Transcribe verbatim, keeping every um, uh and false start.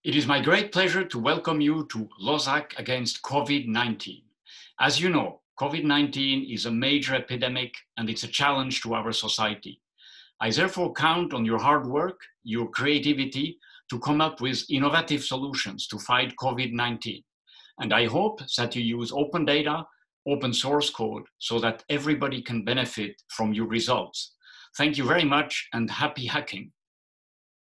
It is my great pleasure to welcome you to Lozak against COVID nineteen. As you know, COVID nineteen is a major epidemic and it's a challenge to our society. I therefore count on your hard work, your creativity to come up with innovative solutions to fight COVID nineteen. And I hope that you use open data, open source code, so that everybody can benefit from your results. Thank you very much and happy hacking.